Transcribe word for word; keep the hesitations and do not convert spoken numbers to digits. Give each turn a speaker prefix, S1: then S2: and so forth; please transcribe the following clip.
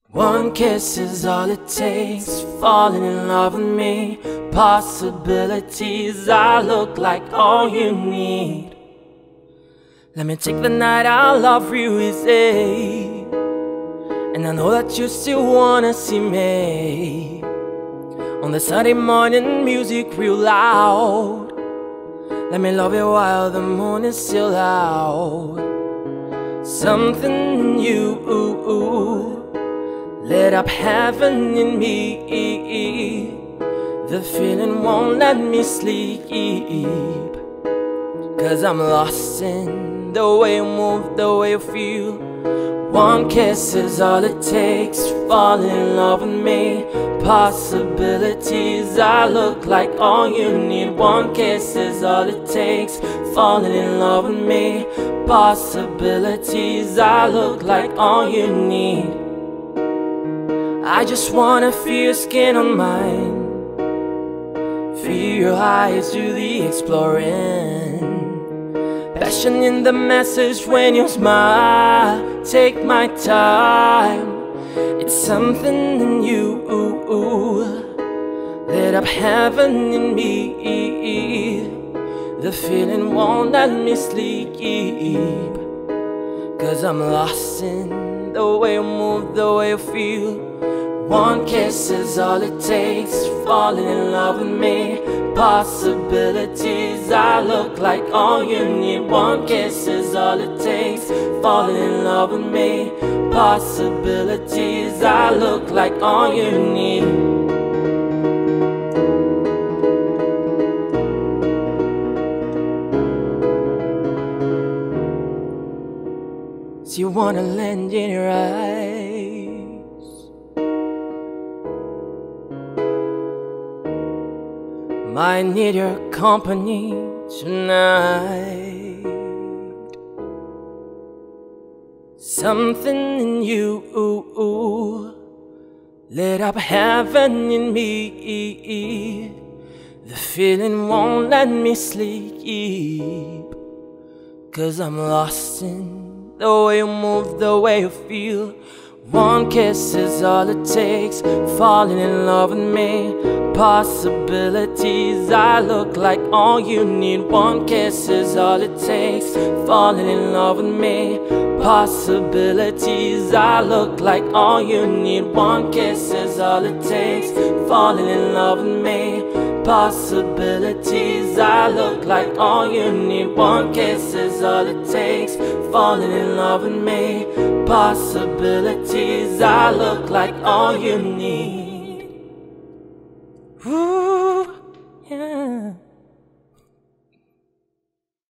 S1: One kiss is all it takes, falling in love with me. Possibilities, I look like all you need. Let me take the night, I'll love you easy. And I know that you still wanna see me. On the Sunday morning, music real loud. Let me love you while the moon is still out. Something you lit up heaven in me. The feeling won't let me sleep, 'cause I'm lost in the way you move, the way you feel. One kiss is all it takes, falling in love with me. Possibilities, I look like all you need. One kiss is all it takes, falling in love with me. Possibilities, I look like all you need. I just wanna feel your skin on mine, feel your eyes do the exploring. Passion in the message when you smile. Take my time, it's something in you lit up heaven in me. The feeling won't let me sleep, 'cause I'm lost in the way you move, the way you feel. One kiss is all it takes, falling in love with me. Possibilities, I look like all you need. One kiss is all it takes, falling in love with me. Possibilities, I look like all you need. So you wanna land in your eyes, might need your company tonight. Something in you lit up heaven in me. The feeling won't let me sleep, 'cause I'm lost in the way you move, the way you feel. One kiss is all it takes, falling in love with me. Possibilities, I look like all you need. One kiss is all it takes, falling in love with me. Possibilities, I look like all you need. One kiss is all it takes, falling in love with me. Possibilities, I look like all you need. One kiss is all it takes, falling in love with me. Possibilities, I look like all you need. Ooh, yeah.